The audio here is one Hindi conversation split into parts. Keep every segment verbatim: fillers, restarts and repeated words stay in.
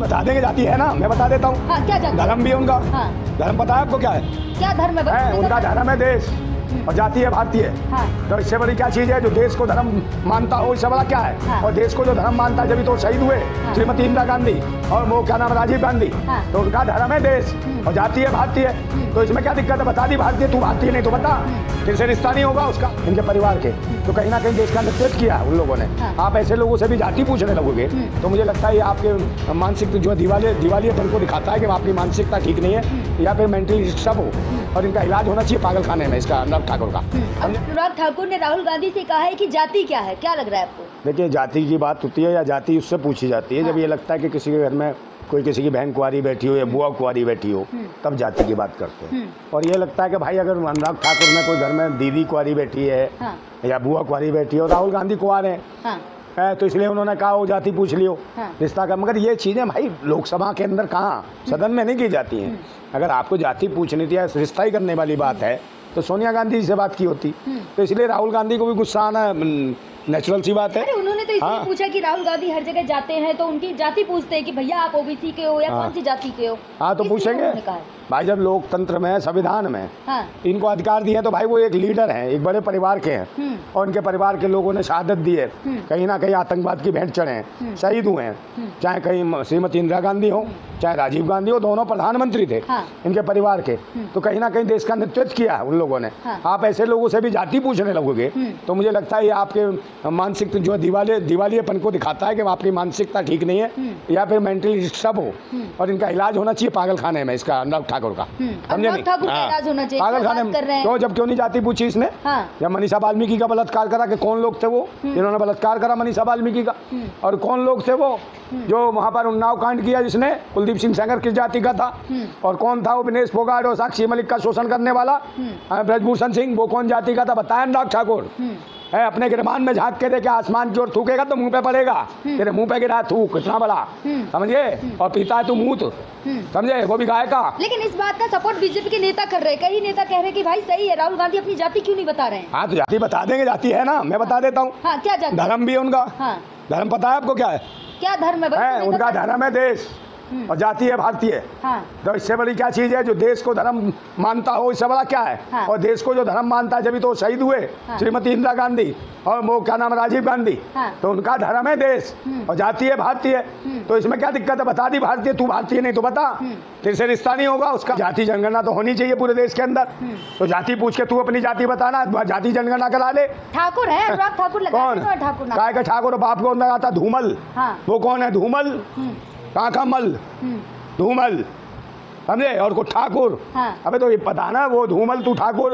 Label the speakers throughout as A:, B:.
A: बता देंगे, जाति है ना, मैं बता देता हूँ।
B: हाँ, क्या जाति?
A: धर्म भी है उनका।
B: हाँ।
A: धर्म पता है आपको क्या है?
B: क्या धर्म है?
A: है उनका धर्म है देश और जाति है भारतीय।
B: हाँ।
A: तो इससे बड़ी क्या चीज है? जो देश को धर्म मानता हो, इससे बड़ा क्या है?
B: हाँ।
A: और देश को जो धर्म मानता है, जब तो शहीद हुए
B: हाँ।
A: श्रीमती इंदिरा गांधी और वो क्या नाम, राजीव गांधी।
B: हाँ।
A: तो उनका धर्म है देश और जाति है भारतीय। तो इसमें क्या दिक्कत है? बता दी भारतीय, तू भारतीय नहीं तो बता, फिर से रिश्ता नहीं होगा उसका। इनके परिवार के तो कहीं ना कहीं देश का नेतृत्व किया है उन लोगों ने।
B: हाँ।
A: आप ऐसे लोगों से भी जाति पूछने लगोगे तो मुझे लगता है ये आपके मानसिक जो दिवाले दिवालियेपन को दिखाता है कि आपकी मानसिकता ठीक नहीं है या फिर मेंटली डिस्टर्ब हो, और इनका इलाज होना चाहिए पागल खाने में, इसका अनुराग ठाकुर का।
B: अनुराग ठाकुर ने राहुल गांधी से कहा है कि जाति क्या है, क्या लग रहा है आपको?
A: देखिए, जाति की बात होती है या जाति उससे पूछी जाती है जब ये लगता है कि किसी के घर में कोई किसी की बहन कुंवारी बैठी हो या बुआ कुंवारी बैठी हो, तब जाति की बात करते हैं। और ये लगता है कि भाई अगर अनुराग ठाकुर में कोई घर में दीदी कुंवारी बैठी है
B: हाँ।
A: या बुआ कुंवारी बैठी है और राहुल गांधी कुंवार हैं,
B: हाँ।
A: है तो इसलिए उन्होंने कहा वो जाति पूछ लियो।
B: हाँ।
A: रिश्ता का, मगर ये चीज़ें भाई लोकसभा के अंदर कहाँ, सदन में नहीं की जाती हैं। अगर आपको जाति पूछनी थी या रिश्ता ही करने वाली बात है तो सोनिया गांधी जी से बात की होती। तो इसलिए राहुल गांधी को भी गुस्सा आना नेचुरल सी बात है।
B: अरे उन्होंने तो इसलिए
A: हाँ।
B: पूछा कि राहुल गांधी हर जगह जाते हैं तो उनकी जाति पूछते हैं कि भैया आप ओबीसी के हो या
A: हाँ।
B: कौन सी जाति के हो।
A: हाँ तो
B: इसलिए
A: पूछेंगे
B: उन्होंने कहा है।
A: भाई, जब लोकतंत्र में, संविधान में
B: हाँ।
A: इनको अधिकार दिए हैं तो भाई वो एक लीडर हैं, एक बड़े परिवार के हैं
B: हम्म।
A: और उनके परिवार के लोगों ने शहादत दी है, कहीं ना कहीं आतंकवाद की भेंट चढ़े हैं, शहीद हुए हैं, चाहे कहीं श्रीमती इंदिरा गांधी हो चाहे राजीव गांधी हो, दोनों प्रधानमंत्री थे
B: हाँ।
A: इनके परिवार के। तो कहीं ना कहीं देश का नेतृत्व किया है उन लोगों ने।
B: हाँ।
A: आप ऐसे लोगों से भी जाति पूछने लगोगे तो मुझे लगता है ये आपके मानसिक जो दिवाले दिवालियेपन को दिखाता है कि आपकी मानसिकता ठीक नहीं है या फिर मेंटली डिस्टर्ब हो, और इनका इलाज होना चाहिए पागल खाने में, इसका अनुराग ठाकुर का। समझे नहीं?
B: ठाकुर का इलाज होना चाहिए।
A: पागल
B: क्या
A: खाने
B: बात
A: में
B: कर रहे हैं?
A: क्यों, जब क्यों नहीं जाति पूछी इसने?
B: हाँ।
A: जब मनीषा वाल्मीकि का बलात्कार करा कि कौन लोग थे वो जिन्होंने बलात्कार करा मनीषा वाल्मीकि का, और कौन लोग थे वो जो वहाँ पर उन्नाव कांड किया जिसने, कुलदीप सिंह सेंगर किस जाति का था, और कौन था वो विनेश फोगाट और साक्षी मलिक का शोषण करने वाला ब्रजभूषण सिंह, वो कौन जाति का था? बताया अनुराग ठाकुर है। अपने गिरमान में झांक के देखे आसमान की ओर थूकेगा तो मुंह पे पड़ेगा, तेरे मुंह पे गिरा थूक इतना बड़ा, समझे, और पीता है तू मूत, समझे, वो भी गाय का।
B: लेकिन इस बात का सपोर्ट बीजेपी के नेता कर रहे हैं, कई नेता कह रहे हैं कि भाई सही है, राहुल गांधी अपनी जाति क्यों नहीं बता रहे हैं?
A: हाँ तो जाति बता देंगे, जाति है ना, मैं बता देता हूँ।
B: हाँ, क्या जाति?
A: धर्म भी है उनका।
B: हाँ।
A: धर्म पता है आपको क्या है?
B: क्या धर्म है?
A: है उनका धर्म है देश और जाति है भारतीय।
B: हाँ।
A: तो इससे बड़ी क्या चीज है? जो देश को धर्म मानता हो, इससे बड़ा क्या है?
B: हाँ।
A: और देश को जो धर्म मानता है, जब तो शहीद हुए
B: हाँ। श्रीमती
A: श्रीमती इंदिरा गांधी और वो क्या नाम, राजीव गांधी।
B: हाँ।
A: तो उनका धर्म है देश और जाति है भारतीय। तो इसमें क्या दिक्कत है? बता दी भारतीय, तू भारतीय नहीं तो बता, फिर से रिश्ता नहीं होगा उसका। जाति जनगणना तो होनी चाहिए पूरे देश के अंदर, तो जाति पूछ के तू अपनी जाति बताना, जाति जनगणना करा ले।
B: ठाकुर है अनुराग ठाकुर लगा
A: कौन?
B: ठाकुर नाम।
A: काय का ठाकुर? बाप को लगाता धूमल।
B: हाँ।
A: वो कौन है? धूमल, कहाँ का मल, धूमल, समझे, और को ठाकुर।
B: हाँ।
A: अबे तो ये पता ना, वो धूमल तू ठाकुर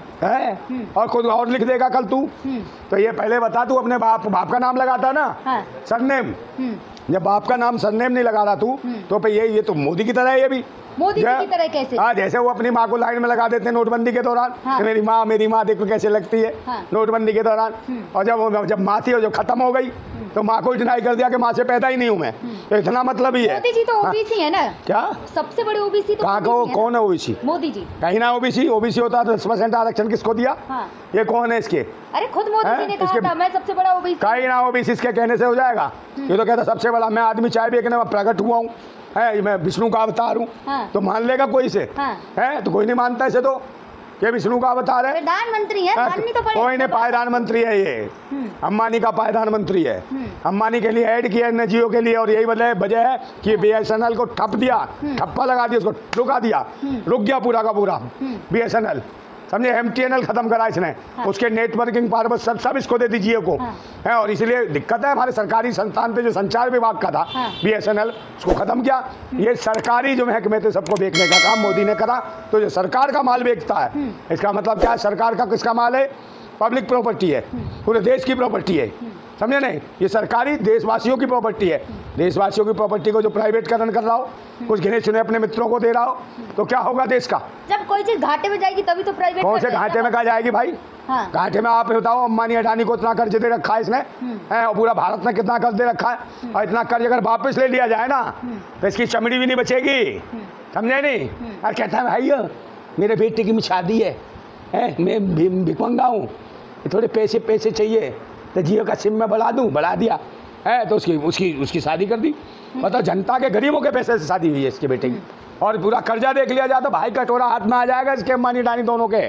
A: है और खुद और लिख देगा कल तू। तो ये पहले बता, तू अपने बाप बाप का नाम लगाता ना।
B: हाँ।
A: सरनेम, जब बाप का नाम सरनेम नहीं लगा रहा तू तो पे ये ये तो मोदी की तरह है। ये भी
B: मोदी की तरह कैसे?
A: हाँ, जैसे वो अपनी माँ को लाइन में लगा देते हैं नोटबंदी के दौरान।
B: हाँ।
A: कि मेरी माँ मेरी माँ देखो कैसे लगती है।
B: हाँ।
A: नोटबंदी के दौरान, और जब जब माँ थी और जब खत्म हो गई तो माँ को डिनाई कर दिया कि माँ से पैदा ही नहीं हूँ मैं। तो इतना मतलब ही है।
B: मोदी जी तो ओबीसी है ना?
A: क्या
B: सबसे बड़े ओबीसी तो
A: कहाँ को? कौन है ओबीसी?
B: मोदी जी।
A: कहीं ना ओबीसी, ओबीसी होता तो दस परसेंट आरक्षण किसको दिया?
B: हाँ।
A: ये कौन है इसके?
B: अरे खुद मोदी जी ने कहा था मैं सबसे बड़ा ओबीसी।
A: कहीं ना ओबीसी इसके कहने से हो जाएगा? ये तो कहता सबसे बड़ा मैं आदमी चाय बेचने में प्रकट हुआ हूँ, है मैं विष्णु का अवतार हूँ।
B: हाँ।
A: तो मान लेगा कोई से?
B: हाँ।
A: है तो कोई नहीं मानता इसे, तो ये विष्णु का अवतार है।
B: प्रधानमंत्री है, माननी तो पड़ेगी।
A: कोई नहीं, पायदानमंत्री है ये, अंबानी का पायदानमंत्री है। अंबानी के लिए ऐड किया एन जी ओ के लिए, और यही वजह वजह है कि बी एस एन एल को ठप दिया, ठप्पा लगा दिया, उसको रुका दिया, रुक गया पूरा का पूरा बी एस एन एल, समझे। एम टी एन एल खत्म करा इसने। हाँ। उसके नेटवर्किंग पावर सब सब इसको दे दी जियो को। हाँ। है, और इसीलिए दिक्कत है हमारे सरकारी संस्थान पे जो संचार विभाग का था। हाँ। बी एस एन एल, उसको खत्म किया। ये सरकारी जो महकमे थे सबको बेचने का काम मोदी ने करा। तो जो सरकार का माल बेचता है, इसका मतलब क्या है? सरकार का किसका माल है? पब्लिक प्रॉपर्टी है, पूरे देश की प्रॉपर्टी है, समझे नहीं? ये सरकारी देशवासियों की प्रॉपर्टी है। देशवासियों की प्रॉपर्टी को जो प्राइवेटकरण कर रहा हो, कुछ गिने चुने अपने मित्रों को दे रहा हो, तो क्या होगा देश का?
B: जब कोई चीज घाटे में जाएगी तभी तो प्राइवेट।
A: कौन से घाटे में कहा जाएगी भाई? हाँ। घाटे में आप बताओ, अंबानी अडानी को इतना कर्ज दे रखा है इसने, है, और पूरा भारत में कितना कर्ज दे रखा है, और इतना कर्ज अगर वापस ले लिया जाए ना तो इसकी चमड़ी भी नहीं बचेगी, समझे नहीं? और कहता है भाई मेरे बेटे की शादी है, है मैं भिकमंगा हूँ, थोड़े पैसे पैसे चाहिए तो जियो का सिम में बढ़ा दूँ, बढ़ा दिया, है तो उसकी उसकी उसकी शादी कर दी। मतलब जनता के गरीबों के पैसे से शादी हुई है इसके बेटे की। और पूरा कर्जा देख लिया जाए तो भाई कटोरा हाथ में आ जाएगा इसके अंबानी डानी दोनों के।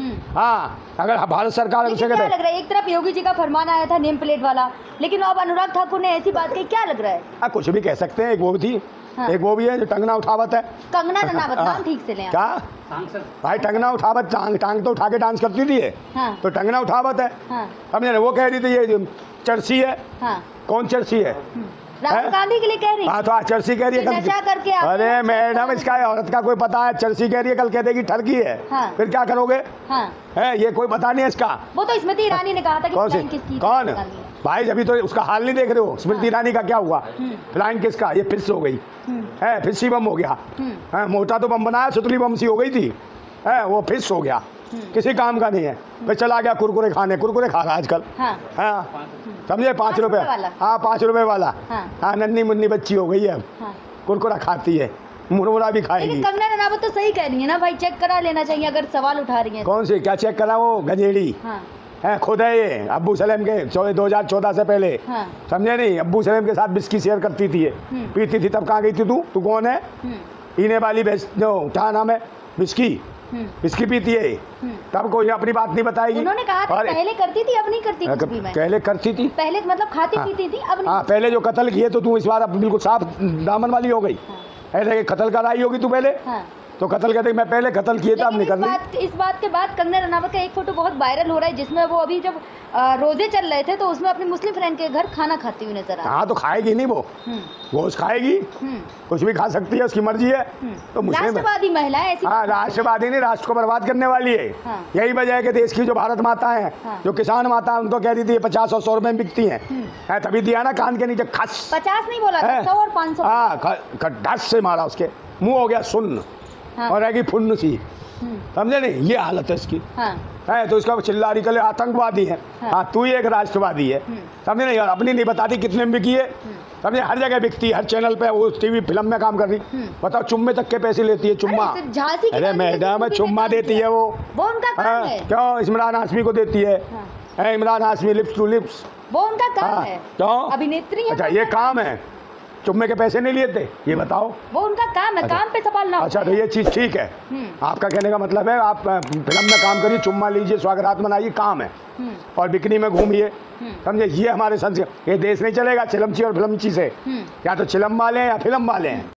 A: हाँ, अगर भारत सरकार उसे
B: क्या
A: कहते
B: लग रहा है, एक तरफ योगी जी का फरमान आया था नेम प्लेट वाला, लेकिन अब अनुराग ठाकुर ने ऐसी बात कही, क्या लग रहा है?
A: हाँ, कुछ भी कह सकते हैं। एक वो भी थी,
B: हाँ।
A: एक वो भी है जो टंगना उठावत है,
B: कंगना रनावत,
A: हाँ।
B: नाम ठीक से लें आप।
A: क्या भाई टंगना उठावत, टांग टांग तो उठा के डांस करती थी ये,
B: हाँ।
A: तो टंगना उठावत है।
B: हाँ।
A: समझे ना, वो कह रही थी ये चर्सी है।
B: हाँ।
A: कौन चर्सी है?
B: राहुल
A: है?
B: गांधी के लिए कह रही
A: हाँ, तो आज चर्सी कह रही है
B: कि
A: कल।
B: नशा करके आप-
A: अरे मैडम, इसका औरत का कोई पता है? चर्सी कह रही है, कल कह देगी ठरकी है।
B: हाँ।
A: फिर क्या करोगे?
B: हाँ।
A: है, ये कोई पता नहीं है इसका।
B: वो तो स्मृति ईरानी ने कहा था कि
A: कौन सी?
B: फ्लाइंग किसकी थी,
A: कौन
B: राहुल गांधी ने।
A: भाई, अभी तो उसका हाल नहीं देख रहे हो? स्मृति ईरानी का क्या हुआ?
B: हम्म।
A: फ्लाइंग किसका? ये फिस हो गई है, फिस्सी बम हो गया है। मोटा तो बम बनाया, सुतली बम सी हो गई थी, है वो फिस हो गया, किसी काम का नहीं है। फिर चला गया कुरकुरे खाने, कुरकुरे खा रहा आजकल।
B: हाँ।
A: हाँ, समझे? पाँच
B: पाँच
A: रुपए
B: रुपए वाला?
A: हाँ, पाँच रुपए वाला।
B: हाँ।
A: हाँ, नन्ही मुन्नी बच्ची हो गई है,
B: हाँ।
A: कुरकुरा खाती है, मुरमुरा भी
B: लेकिन
A: खाएगी।
B: कंगना रनावत तो सही कह रही है ना भाई, चेक करा लेना चाहिए अगर सवाल उठा रही है।
A: कौन सी? क्या चेक करा? वो गंजेड़ी
B: हाँ।
A: है, खुद है ये अब्बू सलेम के दो हजार चौदह से पहले।
B: हाँ।
A: समझे नहीं? अब्बू सलेम के साथ बिस्की शेयर करती थी ये,
B: हम्म।
A: पीती थी। तब कहाँ गई थी तू? तू कौन है?
B: हम्म।
A: पीने वाली भैंस, जो क्या नाम है, बिस्की,
B: हम्म।
A: बिस्की पीती है।
B: हम्म।
A: तब कोई अपनी बात नहीं बताएगी।
B: उन्होंने कहा था
A: और-
B: पहले करती थी, अब नहीं करती कुछ भी मैं।
A: पहले करती थी।
B: पहले मतलब खाती
A: हाँ।
B: पीती थी, अब नहीं।
A: हाँ, पहले जो कत्ल किए तो तू इस बार अब बिल्कुल साफ दामन वाली हो गई।
B: हाँ।
A: ऐसे कि कत्ल कराई होगी तू पहले,
B: हाँ।
A: तो कत्ल कहते मैं पहले कत्ल किए थे, अब
B: लेकिन
A: नहीं
B: इस
A: कर रही।
B: बात इस बात के बाद कंगना रनावत का एक फोटो बहुत वायरल हो रहा है, जिसमें वो अभी जब अ, रोजे चल रहे थे तो उसमें अपनी मुस्लिम फ्रेंड के घर खाना खाती हुई नजर आ रही
A: हाँ, तो खाएगी नहीं वो,
B: हम्म।
A: गोश्त खाएगी,
B: हम्म।
A: कुछ भी खा सकती है, उसकी मर्जी है। तो मुस्लिम है।
B: राष्ट्रवादी महिला है ऐसी।
A: हाँ, राष्ट्रवादी नहीं, राष्ट्र को बर्बाद करने वाली है।
B: हाँ।
A: यही वजह है कि देश की जो भारत माता है,
B: हाँ।
A: जो किसान माता है, उनको कह रही थी पचास और सौ रुपए में बिकती हैं, है, तभी दिया ना कान के नीचे खस।
B: पचास नहीं बोला था,
A: है।
B: सौ और पाँच सौ।
A: हाँ, ख- ख- ढस से मारा, उसके मुंह हो गया सुन्न,
B: हाँ।
A: और रहेगी फुन्न सी।
B: हम्म।
A: समझे नहीं? ये हालत है इसकी।
B: हाँ।
A: है, तो इसका चिल्ला रही कल आतंकवादी है।
B: हाँ।
A: हाँ, तू ही एक राष्ट्रवादी है। समझे नहीं? और अपनी नहीं बताती कितने में बिकी है। समझे? हर जगह बिकती है, हर चैनल पे, वो टीवी फिल्म में काम कर रही। बताओ, चुम्मे तक के पैसे लेती है, चुम्मा।
B: अरे, तो झांसी की
A: अरे
B: रानी
A: मैडम,
B: जैसी मूवी
A: चुम्मा
B: में काम
A: देती
B: किया।
A: है वो।
B: वो उनका काम
A: हाँ,
B: है।
A: क्यों? इमरान हाशमी को देती है।
B: हाँ।
A: है, Imran Hashmi lips to lips.
B: वो उनका काम
A: हाँ,
B: है।
A: क्यों?
B: अभिनेत्री है।
A: अच्छा, ये काम है, चुम्मे के पैसे नहीं लिए थे, ये बताओ।
B: वो उनका काम है, काम पे सवाल ना
A: अच्छा, तो
B: उठाएं।
A: ये चीज़ ठीक है।
B: हम्म।
A: आपका कहने का मतलब है आप अ, फिल्म में काम करिए, चुम्मा लीजिए, स्वागत मनाइए, काम है।
B: हम्म।
A: और बिकनी में घूमिए।
B: हम्म।
A: समझे? ये हमारे संस्कृत, ये देश नहीं चलेगा चिलमची और फिल्मची से।
B: हम्म।
A: या तो चिलम वाले हैं या फिल्म वाले हैं।